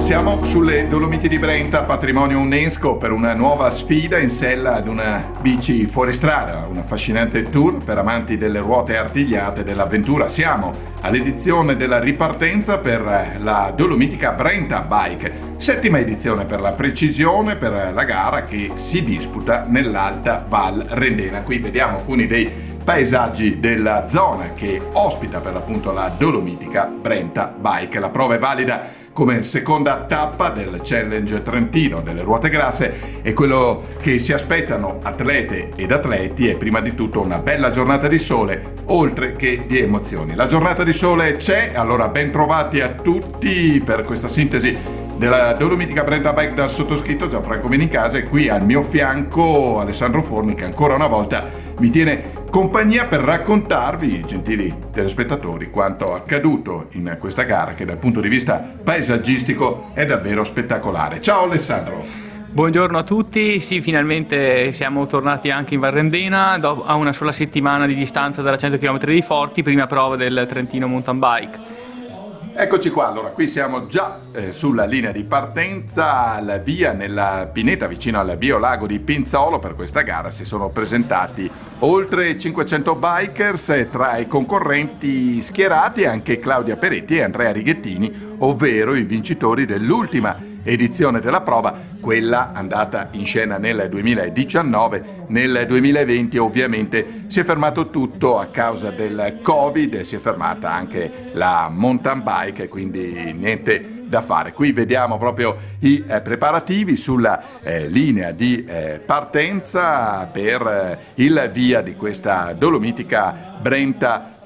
Siamo sulle Dolomiti di Brenta, patrimonio UNESCO, per una nuova sfida in sella ad una bici fuoristrada, un affascinante tour per amanti delle ruote artigliate dell'avventura. Siamo all'edizione della ripartenza per la Dolomitica Brenta Bike, settima edizione per la precisione, per la gara che si disputa nell'Alta Val Rendena. Qui vediamo alcuni dei paesaggi della zona che ospita per l'appunto la Dolomitica Brenta Bike. La prova è valida come seconda tappa del Challenge Trentino delle ruote grasse, e quello che si aspettano atlete ed atleti è prima di tutto una bella giornata di sole, oltre che di emozioni. La giornata di sole c'è, allora ben trovati a tutti per questa sintesi della Dolomitica Brenta Bike dal sottoscritto Gianfranco Benincasa, e qui al mio fianco Alessandro Forni, che ancora una volta mi tiene compagnia per raccontarvi, gentili telespettatori, quanto accaduto in questa gara che dal punto di vista paesaggistico è davvero spettacolare. Ciao Alessandro! Buongiorno a tutti, sì, finalmente siamo tornati anche in Val Rendena a una sola settimana di distanza dalla 100 km di Forti, prima prova del Trentino Mountain Bike. Eccoci qua, allora qui siamo già sulla linea di partenza, alla via nella pineta vicino al biolago di Pinzolo. Per questa gara si sono presentati oltre 500 bikers, tra i concorrenti schierati anche Claudia Peretti e Andrea Righettini, ovvero i vincitori dell'ultima edizione della prova, quella andata in scena nel 2019. Nel 2020 ovviamente si è fermato tutto a causa del Covid, e si è fermata anche la mountain bike, quindi niente da fare. Qui vediamo proprio i preparativi sulla linea di partenza per il via di questa Dolomitica Brenta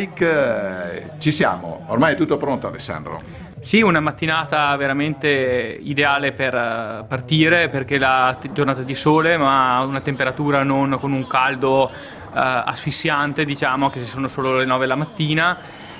Bike. Ci siamo, ormai è tutto pronto, Alessandro? Sì, una mattinata veramente ideale per partire, perché la giornata di sole, ma una temperatura non con un caldo asfissiante, diciamo, che sono solo le 9 la mattina,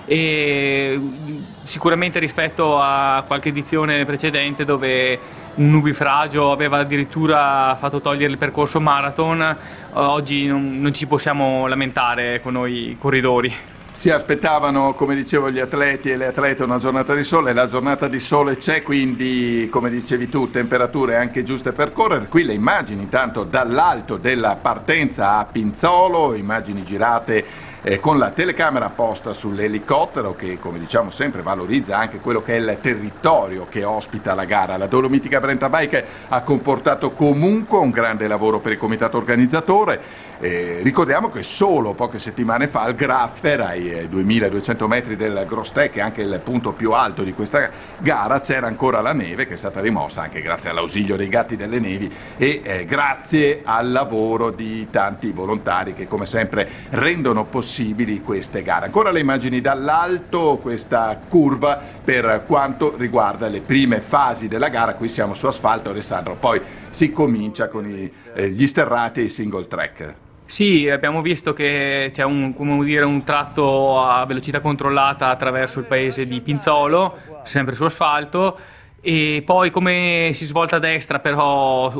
e sicuramente rispetto a qualche edizione precedente dove un nubifragio aveva addirittura fatto togliere il percorso marathon, oggi non ci possiamo lamentare con noi corridori. Si aspettavano, come dicevo, gli atleti e le atlete una giornata di sole. La giornata di sole c'è, quindi, come dicevi tu, temperature anche giuste per correre. Qui le immagini intanto dall'alto della partenza a Pinzolo, immagini girate con la telecamera posta sull'elicottero che, come diciamo sempre, valorizza anche quello che è il territorio che ospita la gara. La Dolomitica Brenta Bike ha comportato comunque un grande lavoro per il comitato organizzatore. Ricordiamo che solo poche settimane fa al Graffer, ai 2200 metri del Grostè, che è anche il punto più alto di questa gara, c'era ancora la neve, che è stata rimossa anche grazie all'ausilio dei Gatti delle Nevi e grazie al lavoro di tanti volontari che, come sempre, rendono possibili queste gare. Ancora le immagini dall'alto, questa curva per quanto riguarda le prime fasi della gara. Qui siamo su asfalto, Alessandro, poi si comincia con gli sterrati e i single track. Sì, abbiamo visto che c'è un tratto a velocità controllata attraverso il paese di Pinzolo, sempre su asfalto, e poi come si svolta a destra, però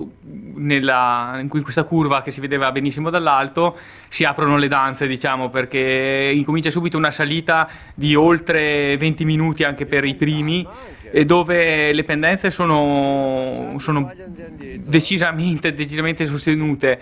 in questa curva che si vedeva benissimo dall'alto, si aprono le danze, diciamo, perché incomincia subito una salita di oltre 20 minuti anche per i primi, e dove le pendenze sono decisamente sostenute.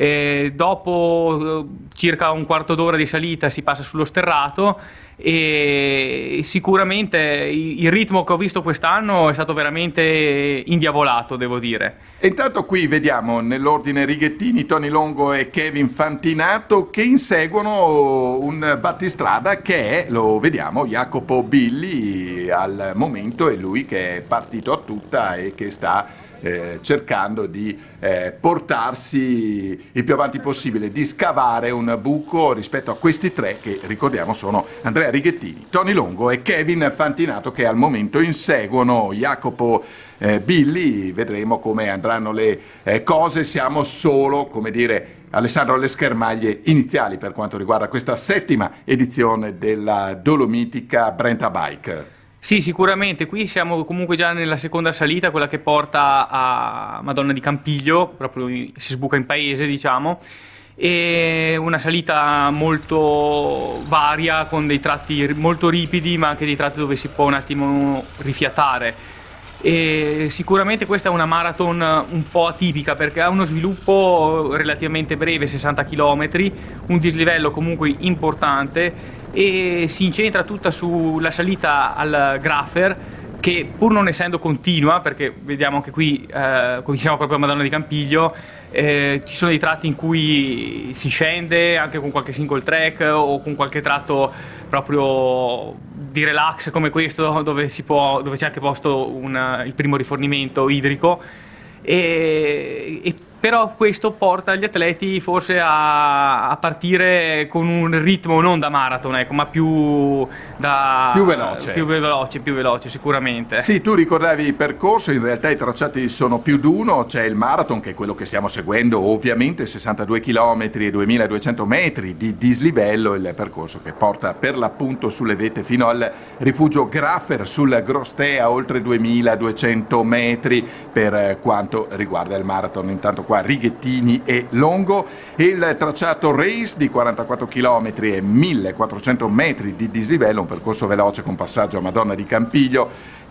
Dopo circa un quarto d'ora di salita si passa sullo sterrato, e sicuramente il ritmo che ho visto quest'anno è stato veramente indiavolato, devo dire. E intanto qui vediamo nell'ordine Righettini, Tony Longo e Kevin Fantinato, che inseguono un battistrada che è, lo vediamo, Jacopo Billi al momento, è lui che è partito a tutta e che sta cercando di portarsi il più avanti possibile, di scavare un buco rispetto a questi tre che, ricordiamo, sono Andrea Righettini, Tony Longo e Kevin Fantinato, che al momento inseguono Jacopo Billi. Vedremo come andranno le cose. Siamo solo, come dire, Alessandro, alle schermaglie iniziali per quanto riguarda questa settima edizione della Dolomitica Brenta Bike. Sì, sicuramente, qui siamo comunque già nella seconda salita, quella che porta a Madonna di Campiglio, proprio si sbuca in paese, diciamo, e una salita molto varia, con dei tratti molto ripidi, ma anche dei tratti dove si può un attimo rifiatare. E sicuramente questa è una marathon un po' atipica perché ha uno sviluppo relativamente breve, 60 km, un dislivello comunque importante e si incentra tutta sulla salita al Graffer, che pur non essendo continua, perché vediamo anche qui, come siamo proprio a Madonna di Campiglio, ci sono dei tratti in cui si scende anche con qualche single track o con qualche tratto proprio di relax come questo, dove c'è anche posto il primo rifornimento idrico, e però questo porta gli atleti forse a partire con un ritmo non da marathon, ecco, ma più veloce sicuramente. Sì, tu ricordavi il percorso, in realtà i tracciati sono più di uno, c'è il marathon che è quello che stiamo seguendo, ovviamente 62 km e 2200 metri di dislivello, il percorso che porta per l'appunto sulle vette fino al rifugio Graffer sul Grostea, oltre 2200 metri per quanto riguarda il marathon. Intanto qua Righettini e Longo, e il tracciato race di 44 km e 1400 metri di dislivello, un percorso veloce con passaggio a Madonna di Campiglio,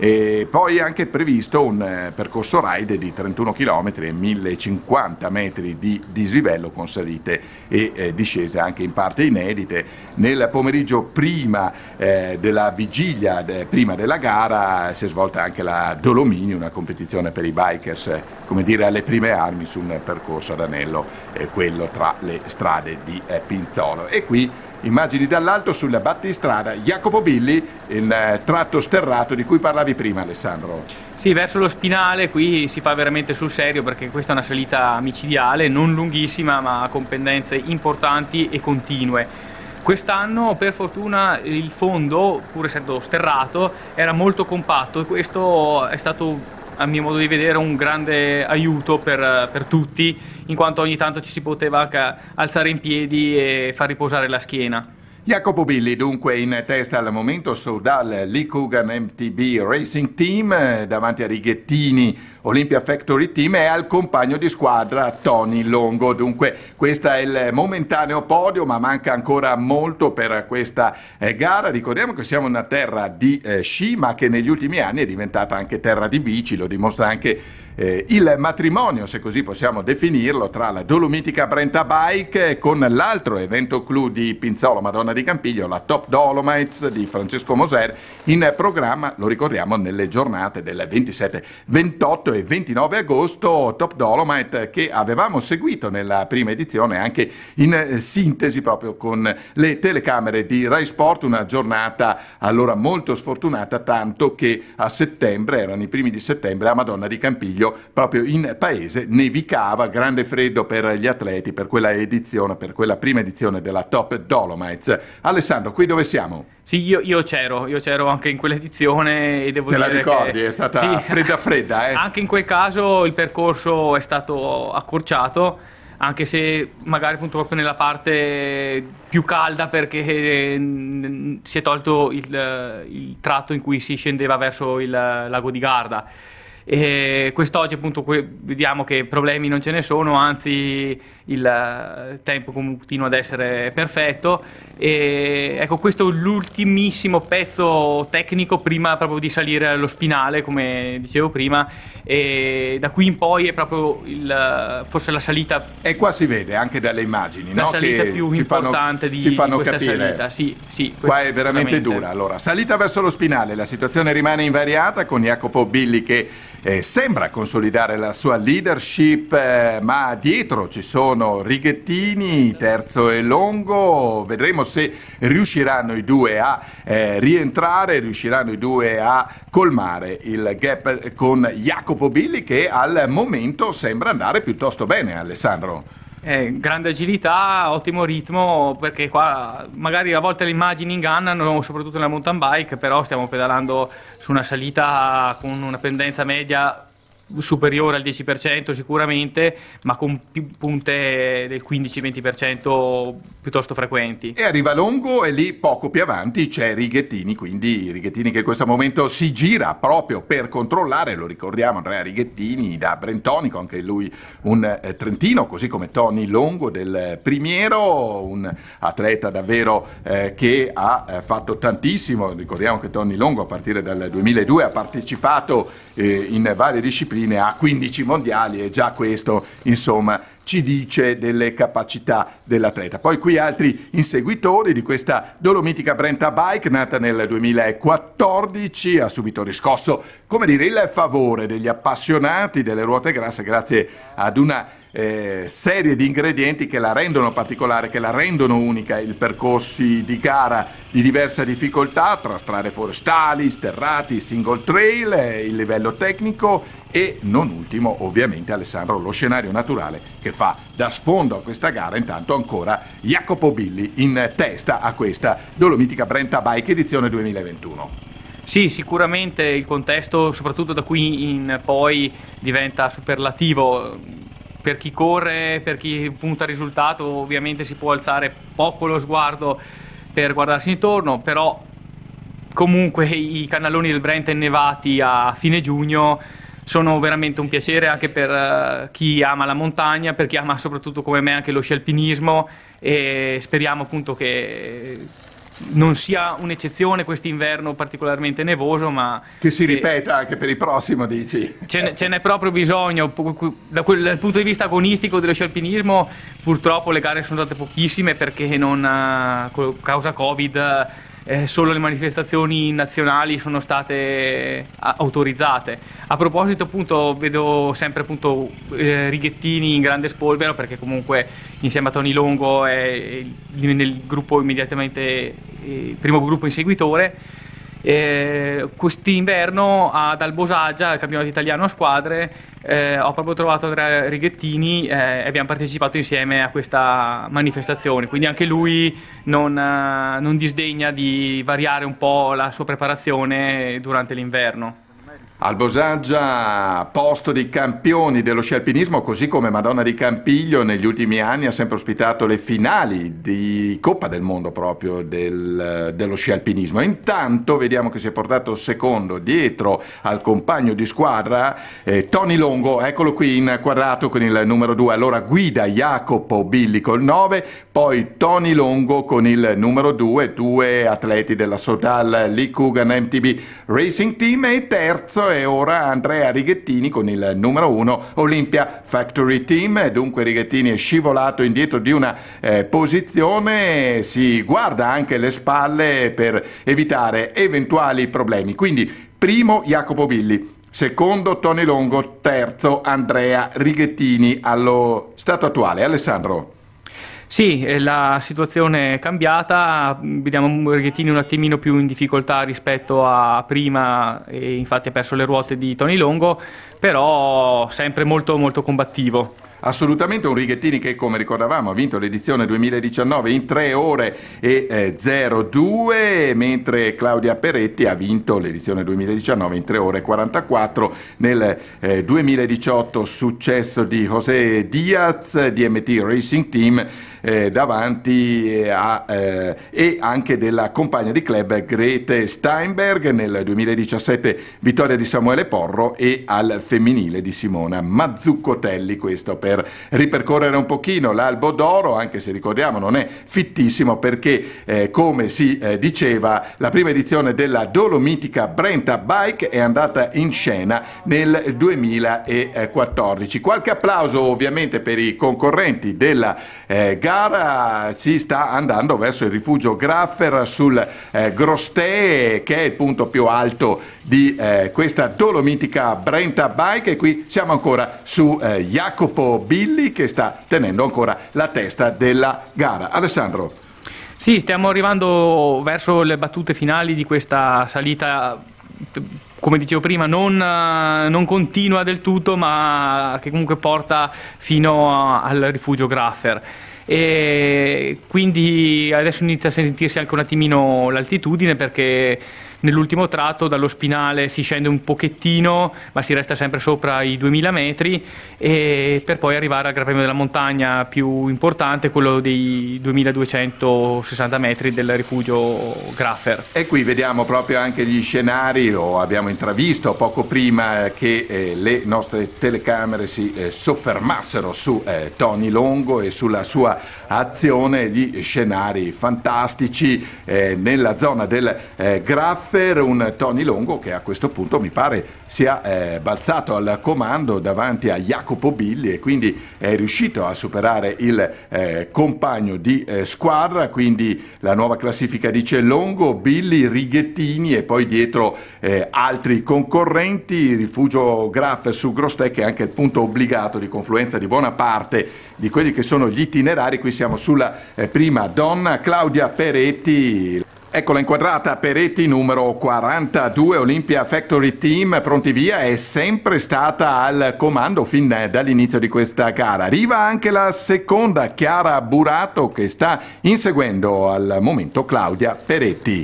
e poi anche previsto un percorso ride di 31 km e 1050 metri di dislivello con salite e discese anche in parte inedite. Nel pomeriggio prima della vigilia, prima della gara, si è svolta anche la Dolomini, una competizione per i bikers, come dire alle prime armi su un percorso ad anello, quello tra le strade di Pinzolo. E qui immagini dall'alto sulla battistrada Jacopo Billi, il tratto sterrato di cui parlavi prima, Alessandro. Sì, verso lo Spinale qui si fa veramente sul serio, perché questa è una salita micidiale, non lunghissima ma con pendenze importanti e continue. Quest'anno per fortuna il fondo, pur essendo sterrato, era molto compatto e questo è stato, a mio modo di vedere, un grande aiuto per tutti, in quanto ogni tanto ci si poteva anche alzare in piedi e far riposare la schiena. Jacopo Billi dunque in testa al momento Soudal Lykugan MTB Racing Team, davanti a Righettini Olympia Factory Team e al compagno di squadra Tony Longo. Dunque questo è il momentaneo podio, ma manca ancora molto per questa gara. Ricordiamo che siamo in una terra di sci, ma che negli ultimi anni è diventata anche terra di bici, lo dimostra anche il matrimonio, se così possiamo definirlo, tra la Dolomitica Brenta Bike con l'altro evento clou di Pinzolo Madonna di Campiglio, la Top Dolomites di Francesco Moser, in programma, lo ricordiamo, nelle giornate del 27, 28 e 29 agosto. Top Dolomite che avevamo seguito nella prima edizione anche in sintesi proprio con le telecamere di Rai Sport, una giornata allora molto sfortunata, tanto che a settembre, erano i primi di settembre, a Madonna di Campiglio proprio in paese nevicava, grande freddo per gli atleti per quella edizione, per quella prima edizione della Top Dolomites. Alessandro, qui dove siamo? Sì, io c'ero anche in quell'edizione e devo dire che... Te la ricordi? Che, è stata fredda, eh? Anche in quel caso il percorso è stato accorciato, anche se magari appunto proprio nella parte più calda, perché si è tolto il tratto in cui si scendeva verso il lago di Garda. E quest'oggi appunto vediamo che problemi non ce ne sono, anzi il tempo continua ad essere perfetto, e ecco, questo è l'ultimissimo pezzo tecnico prima proprio di salire allo Spinale, come dicevo prima, e da qui in poi è proprio forse la salita, e qua si vede anche dalle immagini, la no? salita che più importante di questa capire. salita. Sì, qua è veramente dura. Allora, salita verso lo Spinale, la situazione rimane invariata con Jacopo Billi che sembra consolidare la sua leadership, ma dietro ci sono Righettini, terzo e Longo. Vedremo se riusciranno i due a rientrare, riusciranno i due a colmare il gap con Jacopo Billi, che al momento sembra andare piuttosto bene, Alessandro. Grande agilità, ottimo ritmo, perché qua magari a volte le immagini ingannano, soprattutto nella mountain bike, però stiamo pedalando su una salita con una pendenza media superiore al 10% sicuramente, ma con più punte del 15-20% piuttosto frequenti. E arriva Longo e lì poco più avanti c'è Righettini, quindi Righettini che in questo momento si gira proprio per controllare, lo ricordiamo, Andrea Righettini da Brentonico, anche lui un trentino, così come Tony Longo del Primiero, un atleta davvero che ha fatto tantissimo. Ricordiamo che Tony Longo a partire dal 2002 ha partecipato in varie discipline a 15 mondiali e già questo insomma ci dice delle capacità dell'atleta. Poi qui altri inseguitori di questa dolomitica Brenta Bike, nata nel 2014, ha subito riscosso, come dire, il favore degli appassionati delle ruote grasse grazie ad una serie di ingredienti che la rendono particolare, che la rendono unica. I percorsi di gara di diversa difficoltà tra strade forestali, sterrati, single trail, il livello tecnico e non ultimo ovviamente Alessandro lo scenario naturale che fa da sfondo a questa gara. Intanto ancora Jacopo Billi in testa a questa dolomitica Brenta Bike edizione 2021. Sì, sicuramente il contesto soprattutto da qui in poi diventa superlativo. Per chi corre, per chi punta al risultato, ovviamente si può alzare poco lo sguardo per guardarsi intorno, però comunque i canaloni del Brenta innevati a fine giugno sono veramente un piacere anche per chi ama la montagna, per chi ama soprattutto come me anche lo sci alpinismo, e speriamo appunto che non sia un'eccezione quest'inverno particolarmente nevoso, ma che si ripeta anche per il prossimo, dici? Ce n'è proprio bisogno. Dal punto di vista agonistico dello sci alpinismo purtroppo le gare sono state pochissime perché causa Covid solo le manifestazioni nazionali sono state autorizzate. A proposito appunto vedo sempre appunto Righettini in grande spolvero, perché comunque insieme a Tony Longo è nel gruppo immediatamente il primo gruppo inseguitore. Quest'inverno ad Albosaggia, al campionato italiano a squadre, ho proprio trovato Andrea Righettini e abbiamo partecipato insieme a questa manifestazione, quindi anche lui non disdegna di variare un po' la sua preparazione durante l'inverno. Albosaggia, posto di campioni dello sci alpinismo, così come Madonna di Campiglio negli ultimi anni ha sempre ospitato le finali di Coppa del Mondo proprio dello sci alpinismo. Intanto vediamo che si è portato secondo dietro al compagno di squadra Tony Longo, eccolo qui inquadrato con il numero 2, allora guida Jacopo Billi col 9, poi Tony Longo con il numero 2, due atleti della Sodal Licugan MTB Racing Team, e terzo e ora Andrea Righettini con il numero 1 Olympia Factory Team. Dunque Righettini è scivolato indietro di una posizione, si guarda anche le spalle per evitare eventuali problemi. Quindi primo Jacopo Billi, secondo Tony Longo, terzo Andrea Righettini allo stato attuale. Alessandro. Sì, la situazione è cambiata, vediamo Righettini un attimino più in difficoltà rispetto a prima e infatti ha perso le ruote di Tony Longo, però sempre molto molto combattivo. Assolutamente un Righettini che, come ricordavamo, ha vinto l'edizione 2019 in 3 ore e 02, mentre Claudia Peretti ha vinto l'edizione 2019 in 3 ore e 44. Nel 2018 successo di José Diaz, DMT Racing Team, davanti e anche della compagna di club Grete Steinberg. Nel 2017 vittoria di Samuele Porro e al femminile di Simona Mazzuccotelli, questo per ripercorrere un pochino l'albo d'oro, anche se ricordiamo non è fittissimo perché come si diceva la prima edizione della dolomitica Brenta Bike è andata in scena nel 2014. Qualche applauso ovviamente per i concorrenti della gara. Si sta andando verso il rifugio Graffer sul Grostè, che è il punto più alto di questa dolomitica Brenta Bike, e qui siamo ancora su Jacopo Billi che sta tenendo ancora la testa della gara. Alessandro. Sì, stiamo arrivando verso le battute finali di questa salita, come dicevo prima, non continua del tutto, ma che comunque porta fino al rifugio Graffer. E quindi adesso inizia a sentirsi anche un attimino l'altitudine, perché nell'ultimo tratto dallo Spinale si scende un pochettino, ma si resta sempre sopra i 2000 metri, e per poi arrivare al Gran Premio della Montagna più importante, quello dei 2260 metri del rifugio Graffer. E qui vediamo proprio anche gli scenari, lo abbiamo intravisto poco prima che le nostre telecamere si soffermassero su Tony Longo e sulla sua azione, gli scenari fantastici nella zona del Graffer, un Tony Longo che a questo punto mi pare sia balzato al comando davanti a Jacopo Billi e quindi è riuscito a superare il compagno di squadra, quindi la nuova classifica dice Longo, Billi, Righettini e poi dietro altri concorrenti, rifugio Graffer su Grostet che è anche il punto obbligato di confluenza di buona parte di quelli che sono gli itinerari. Qui siamo sulla prima donna, Claudia Peretti. Eccola inquadrata, Peretti, numero 42, Olympia Factory Team, pronti via, è sempre stata al comando fin dall'inizio di questa gara. Arriva anche la seconda, Chiara Burato, che sta inseguendo al momento Claudia Peretti.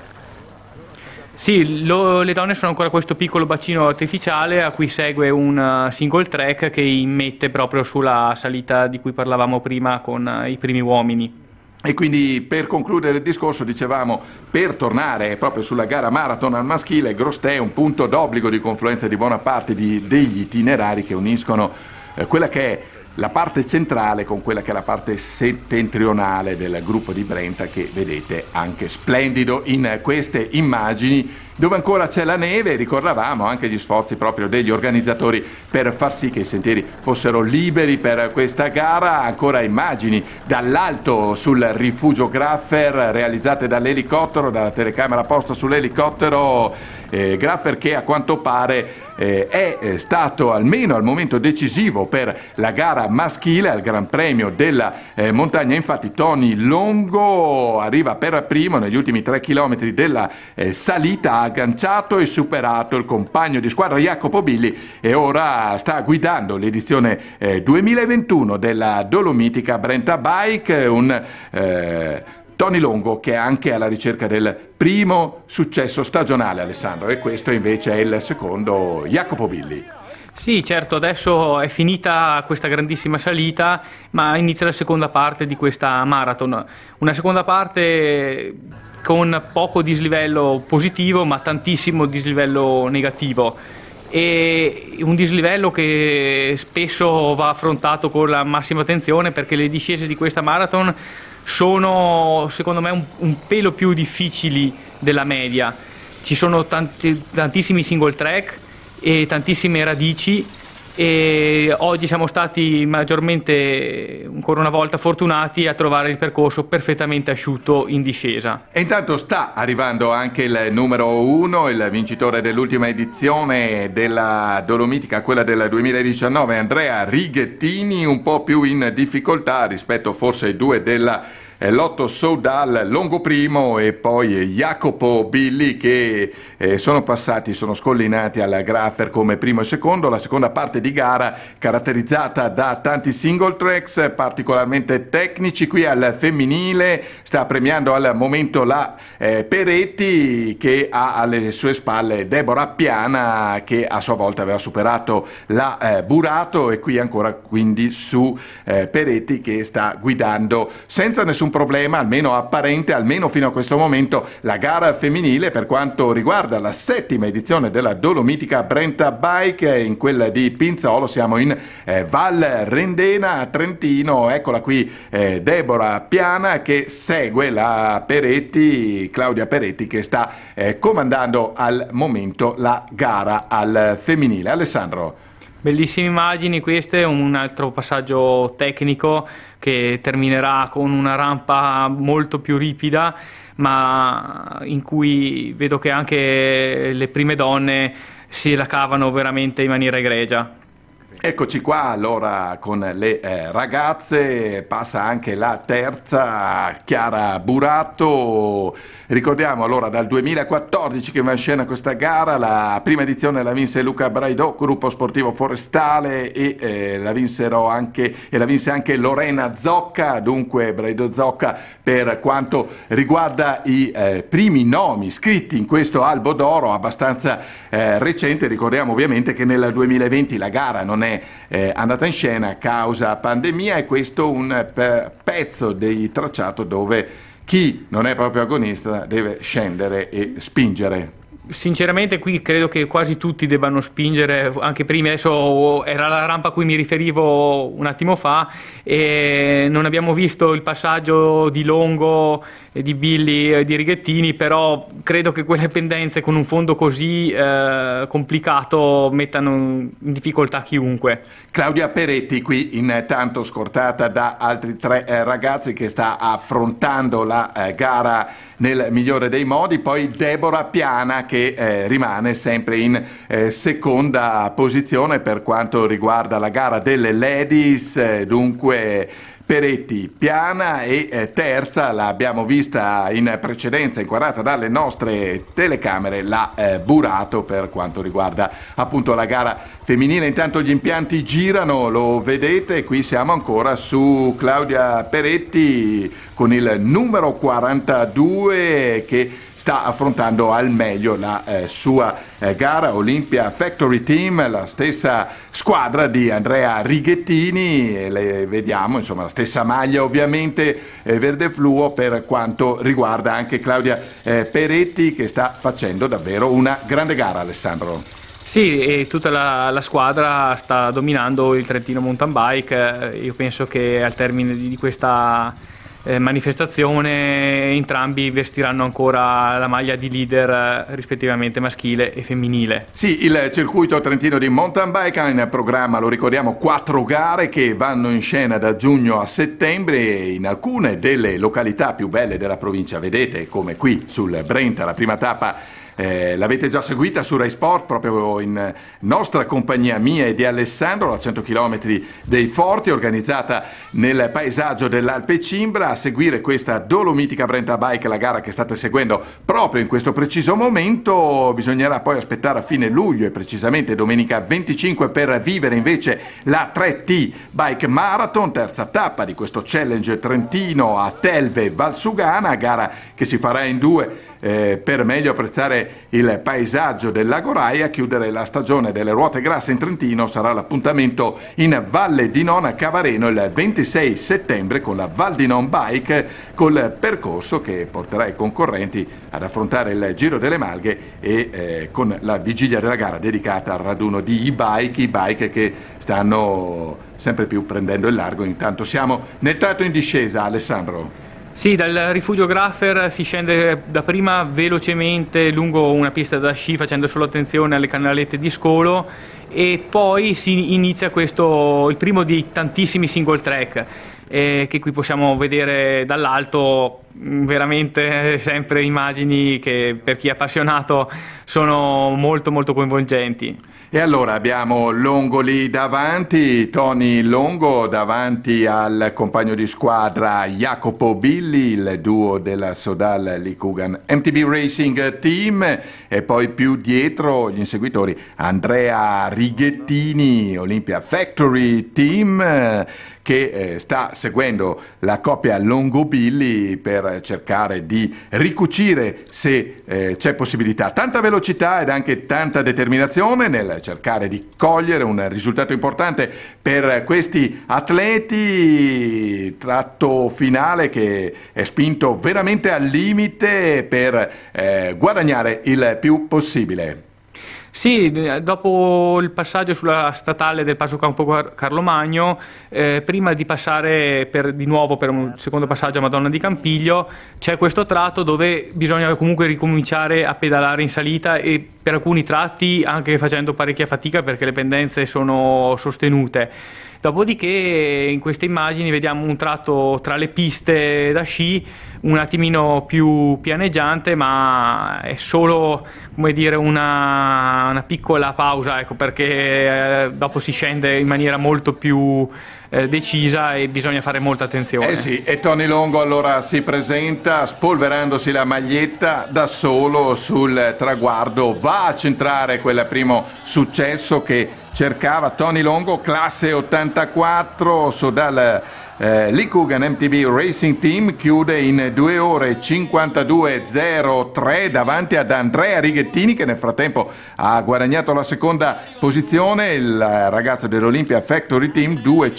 Sì, le donne sono ancora questo piccolo bacino artificiale a cui segue un single track che immette proprio sulla salita di cui parlavamo prima con i primi uomini. E quindi per concludere il discorso dicevamo, per tornare proprio sulla gara marathon al maschile, Grostet è un punto d'obbligo di confluenza di buona parte degli itinerari che uniscono quella che è la parte centrale con quella che è la parte settentrionale del gruppo di Brenta, che vedete anche splendido in queste immagini dove ancora c'è la neve. Ricordavamo anche gli sforzi proprio degli organizzatori per far sì che i sentieri fossero liberi per questa gara. Ancora immagini dall'alto sul rifugio Graffer realizzate dall'elicottero, dalla telecamera posta sull'elicottero Graffer, che a quanto pare è stato almeno al momento decisivo per la gara maschile al Gran Premio della Montagna. Infatti Tony Longo arriva per primo negli ultimi 3 chilometri della salita, ha agganciato e superato il compagno di squadra Jacopo Billi e ora sta guidando l'edizione 2021 della Dolomitica Brenta Bike, un Tony Longo che è anche alla ricerca del primo successo stagionale, Alessandro, e questo invece è il secondo Jacopo Billi. Sì, certo, adesso è finita questa grandissima salita, ma inizia la seconda parte di questa marathon. Una seconda parte con poco dislivello positivo, ma tantissimo dislivello negativo. E un dislivello che spesso va affrontato con la massima attenzione, perché le discese di questa marathon sono secondo me un pelo più difficili della media. Ci sono tantissimi single track e tantissime radici, e oggi siamo stati maggiormente, ancora una volta, fortunati a trovare il percorso perfettamente asciutto in discesa. E intanto sta arrivando anche il numero 1, il vincitore dell'ultima edizione della Dolomitica, quella del 2019, Andrea Righettini, un po' più in difficoltà rispetto forse ai due della Lotto Soudal, Longo primo e poi Jacopo Billi, che sono scollinati al Graffer come primo e secondo. La seconda parte di gara caratterizzata da tanti single tracks particolarmente tecnici. Qui al femminile sta premiando al momento la Peretti, che ha alle sue spalle Deborah Piana, che a sua volta aveva superato la Burato, e qui ancora quindi su Peretti, che sta guidando senza nessun problema, almeno apparente, almeno fino a questo momento, la gara femminile per quanto riguarda la 7ª edizione della Dolomitica Brenta Bike. In quella di Pinzolo siamo in Val Rendena, Trentino. Eccola qui Deborah Piana che segue la Peretti, Claudia Peretti, che sta comandando al momento la gara al femminile. Alessandro. Bellissime immagini queste, un altro passaggio tecnico che terminerà con una rampa molto più ripida, ma in cui vedo che anche le prime donne si la cavano veramente in maniera egregia. Eccoci qua allora con le ragazze, passa anche la terza, Chiara Burato. Ricordiamo allora dal 2014 che va in scena questa gara, la prima edizione la vinse Luca Braidò, gruppo sportivo forestale, e la vinse anche Lorena Zocca. Dunque Braidò Zocca per quanto riguarda i primi nomi iscritti in questo albo d'oro abbastanza recente. Ricordiamo ovviamente che nel 2020 la gara non è andata in scena a causa pandemia, e questo un pezzo del tracciato dove chi non è proprio agonista deve scendere e spingere. Sinceramente qui credo che quasi tutti debbano spingere, anche prima. Adesso era la rampa a cui mi riferivo un attimo fa e non abbiamo visto il passaggio di Longo, di Billy e di Righettini, però credo che quelle pendenze con un fondo così complicato mettano in difficoltà chiunque. Claudia Peretti qui intanto scortata da altri tre ragazzi che sta affrontando la gara nel migliore dei modi, poi Deborah Piana che rimane sempre in seconda posizione per quanto riguarda la gara delle ladies. Dunque Peretti, Piana, e terza l'abbiamo vista in precedenza inquadrata dalle nostre telecamere, la Burato, per quanto riguarda appunto la gara femminile. Intanto gli impianti girano, lo vedete, qui siamo ancora su Claudia Peretti con il numero 42 che sta affrontando al meglio la sua gara. Olympia Factory Team, la stessa squadra di Andrea Righettini, e le vediamo, insomma, la stessa maglia ovviamente verde fluo per quanto riguarda anche Claudia Peretti, che sta facendo davvero una grande gara, Alessandro. Sì, e tutta la squadra sta dominando il Trentino Mountain Bike. Io penso che al termine di questa manifestazione entrambi vestiranno ancora la maglia di leader rispettivamente maschile e femminile. Sì, il circuito trentino di mountain bike ha in programma, lo ricordiamo, 4 gare che vanno in scena da giugno a settembre in alcune delle località più belle della provincia. Vedete come qui sul Brenta la prima tappa l'avete già seguita su Rai Sport, proprio in nostra compagnia, mia e di Alessandro, a 100 km dei Forti, organizzata nel paesaggio dell'Alpe Cimbra. A seguire questa Dolomitica Brenta Bike, la gara che state seguendo proprio in questo preciso momento. Bisognerà poi aspettare a fine luglio, e precisamente domenica 25, per vivere invece la 3T Bike Marathon, terza tappa di questo challenge trentino a Telve Valsugana, gara che si farà in due per meglio apprezzare il paesaggio del Lago Rai. A chiudere la stagione delle ruote grasse in Trentino sarà l'appuntamento in Valle di Non a Cavareno il 26 settembre con la Val di Non Bike, col percorso che porterà i concorrenti ad affrontare il Giro delle Malghe e con la vigilia della gara dedicata al raduno di e-bike che stanno sempre più prendendo il largo. Intanto siamo nel tratto in discesa, Alessandro. Sì, dal rifugio Graffer si scende dapprima velocemente lungo una pista da sci, facendo solo attenzione alle canalette di scolo, e poi si inizia il primo di tantissimi single track che qui possiamo vedere dall'alto. Veramente sempre immagini che per chi è appassionato sono molto molto coinvolgenti. E allora abbiamo Longo lì davanti, Tony Longo davanti al compagno di squadra Jacopo Billi, il duo della Sodal Licugan MTB Racing Team, e poi più dietro gli inseguitori Andrea Righettini, Olympia Factory Team, che sta seguendo la coppia Longo-Billi per cercare di ricucire, se c'è possibilità, tanta velocità ed anche tanta determinazione nel cercare di cogliere un risultato importante per questi atleti. Tratto finale che è spinto veramente al limite per guadagnare il più possibile. Sì, dopo il passaggio sulla statale del Passo Campo Carlo Magno, prima di passare di nuovo per un secondo passaggio a Madonna di Campiglio, c'è questo tratto dove bisogna comunque ricominciare a pedalare in salita, e per alcuni tratti anche facendo parecchia fatica perché le pendenze sono sostenute. Dopodiché in queste immagini vediamo un tratto tra le piste da sci un attimino più pianeggiante, ma è solo, come dire, una piccola pausa, ecco, perché dopo si scende in maniera molto più decisa e bisogna fare molta attenzione. Eh sì, e Tony Longo allora si presenta spolverandosi la maglietta da solo sul traguardo, va a centrare quel primo successo che cercava. Tony Longo, classe 84, Soudal Lykugan MTB Racing Team, chiude in 2 ore 52.03 davanti ad Andrea Righettini, che nel frattempo ha guadagnato la seconda posizione, il ragazzo dell'Olympia Factory Team,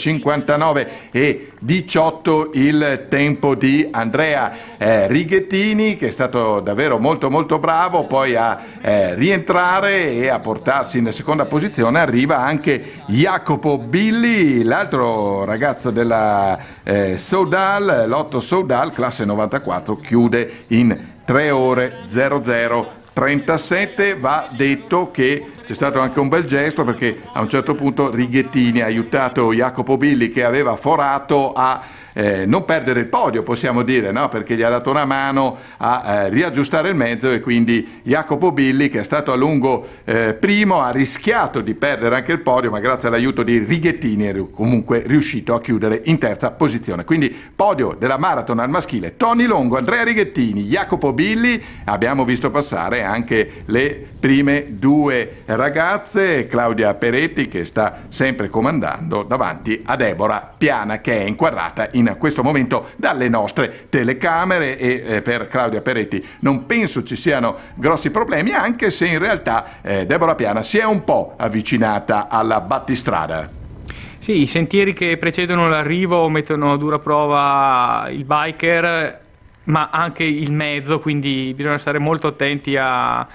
2.59.18 il tempo di Andrea Righettini, che è stato davvero molto molto bravo poi a rientrare e a portarsi in seconda posizione. Arriva anche Jacopo Billi, l'altro ragazzo della Soudal, Lotto Soudal, classe 94, chiude in 3 ore 00:37. Va detto che c'è stato anche un bel gesto, perché a un certo punto Righettini ha aiutato Jacopo Billi, che aveva forato, a non perdere il podio, possiamo dire, no? Perché gli ha dato una mano a riaggiustare il mezzo, e quindi Jacopo Billi, che è stato a lungo primo, ha rischiato di perdere anche il podio, ma grazie all'aiuto di Righettini è comunque riuscito a chiudere in terza posizione. Quindi podio della marathon al maschile: Tony Longo, Andrea Righettini, Jacopo Billi. Abbiamo visto passare anche le prime 2 ragazze, Claudia Peretti, che sta sempre comandando davanti a Deborah Piana, che è inquadrata in questo momento dalle nostre telecamere, e per Claudia Peretti non penso ci siano grossi problemi, anche se in realtà Deborah Piana si è un po' avvicinata alla battistrada. Sì, i sentieri che precedono l'arrivo mettono a dura prova il biker, ma anche il mezzo, quindi bisogna stare molto attenti a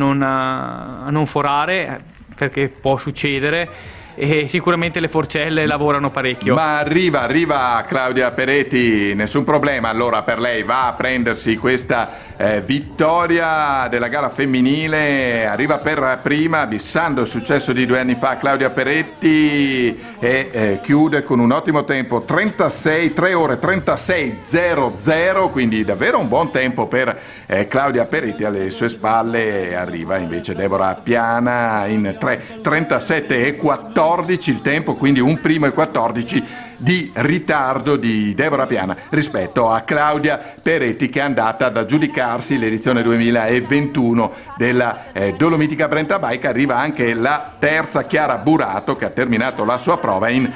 non forare, perché può succedere, e sicuramente le forcelle lavorano parecchio. Ma arriva Claudia Peretti, nessun problema allora per lei, va a prendersi questa vittoria della gara femminile, arriva per prima, bissando il successo di 2 anni fa Claudia Peretti, e chiude con un ottimo tempo, 3 ore 36.00, quindi davvero un buon tempo per Claudia Peretti. Alle sue spalle arriva invece Deborah Piana in 3:37.14 il tempo, quindi un primo e 14 di ritardo di Deborah Piana rispetto a Claudia Peretti, che è andata ad aggiudicarsi l'edizione 2021 della Dolomitica Brenta Bike. Arriva anche la terza, Chiara Burato, che ha terminato la sua prova in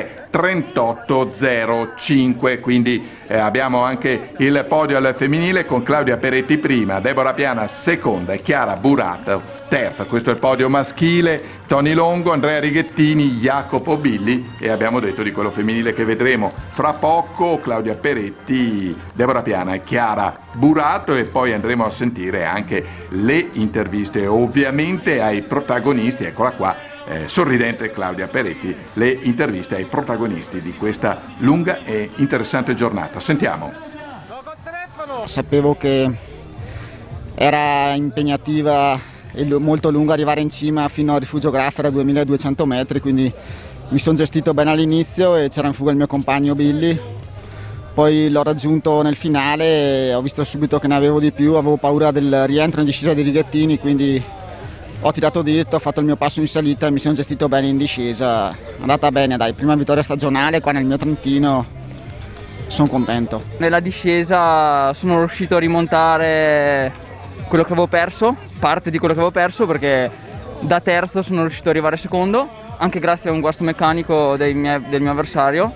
3:38.05, quindi abbiamo anche il podio al femminile con Claudia Peretti prima, Deborah Piana seconda e Chiara Burato terza. Questo è il podio maschile: Tony Longo, Andrea Righettini, Jacopo Billi, e abbiamo detto di quello femminile che vedremo fra poco, Claudia Peretti, Deborah Piana e Chiara Burato, e poi andremo a sentire anche le interviste ovviamente ai protagonisti. Eccola qua, sorridente Claudia Peretti, le interviste ai protagonisti di questa lunga e interessante giornata. Sentiamo. Sapevo che era impegnativa e molto lungo arrivare in cima fino al rifugio Graffera a 2200 metri, quindi mi sono gestito bene all'inizio e c'era in fuga il mio compagno Billy. Poi l'ho raggiunto nel finale e ho visto subito che ne avevo di più, avevo paura del rientro in discesa di Righettini, quindi ho tirato dritto, ho fatto il mio passo in salita e mi sono gestito bene in discesa. È andata bene, dai, prima vittoria stagionale qua nel mio Trentino, sono contento. Nella discesa sono riuscito a rimontare quello che avevo perso, parte di quello che avevo perso, perché da terzo sono riuscito ad arrivare secondo, anche grazie a un guasto meccanico del mio avversario,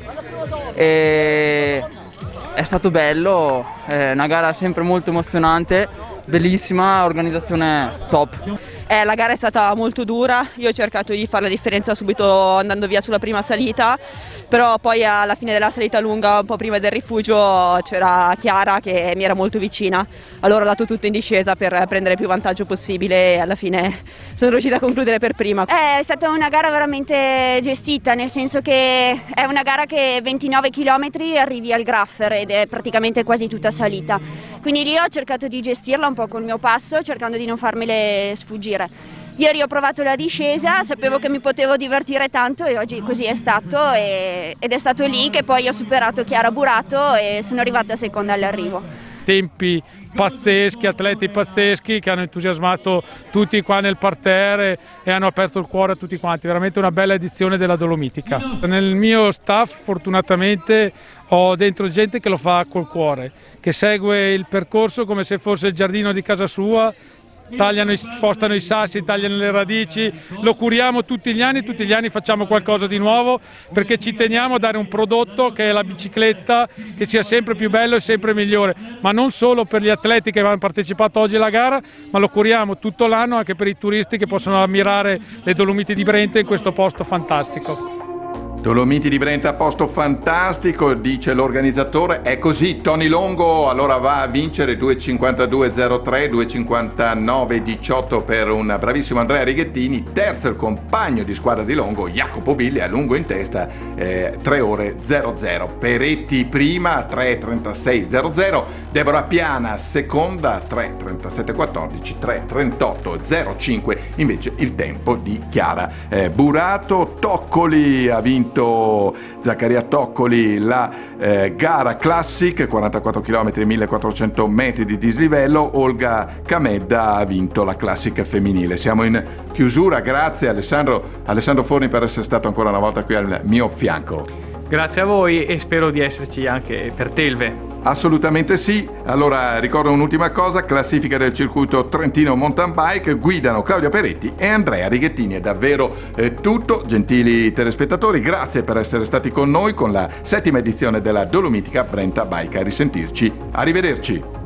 e è stato bello, è una gara sempre molto emozionante, bellissima, organizzazione top. La gara è stata molto dura, io ho cercato di fare la differenza subito andando via sulla prima salita, però poi alla fine della salita lunga, un po' prima del rifugio, c'era Chiara che mi era molto vicina, allora ho dato tutto in discesa per prendere più vantaggio possibile e alla fine sono riuscita a concludere per prima. È stata una gara veramente gestita, nel senso che è una gara che 29 km arrivi al Graffer ed è praticamente quasi tutta salita, quindi lì ho cercato di gestirla un po' col mio passo, cercando di non farmele sfuggire. Ieri ho provato la discesa, sapevo che mi potevo divertire tanto e oggi così è stato ed è stato lì che poi ho superato Chiara Burato e sono arrivata seconda all'arrivo. Tempi pazzeschi, atleti pazzeschi che hanno entusiasmato tutti qua nel parterre e hanno aperto il cuore a tutti quanti, veramente una bella edizione della Dolomitica. Nel mio staff fortunatamente ho dentro gente che lo fa col cuore, che segue il percorso come se fosse il giardino di casa sua, spostano i sassi, tagliano le radici, lo curiamo tutti gli anni facciamo qualcosa di nuovo perché ci teniamo a dare un prodotto che è la bicicletta che sia sempre più bello e sempre migliore, ma non solo per gli atleti che hanno partecipato oggi alla gara, ma lo curiamo tutto l'anno anche per i turisti che possono ammirare le Dolomiti di Brenta in questo posto fantastico. Dolomiti di Brenta, posto fantastico, dice l'organizzatore. È così, Tony Longo allora va a vincere 2:52.03, 2:59.18 per un bravissimo Andrea Righettini. Terzo il compagno di squadra di Longo, Jacopo Billi, a lungo in testa, 3:00. Peretti prima, 3:36.00. Deborah Piana seconda, 3:37.14, 3:38.05 invece il tempo di Chiara Burato. Toccoli ha vinto Zaccaria Toccoli la gara Classic, 44 km 1400 metri di dislivello. Olga Camedda ha vinto la Classic femminile. Siamo in chiusura, grazie Alessandro Forni per essere stato ancora una volta qui al mio fianco. Grazie a voi e spero di esserci anche per Telve. Assolutamente sì. Allora ricordo un'ultima cosa: classifica del circuito Trentino Mountain Bike, guidano Claudia Peretti e Andrea Righettini. È davvero tutto, gentili telespettatori, grazie per essere stati con noi con la 7ª edizione della Dolomitica Brenta Bike. A risentirci, arrivederci.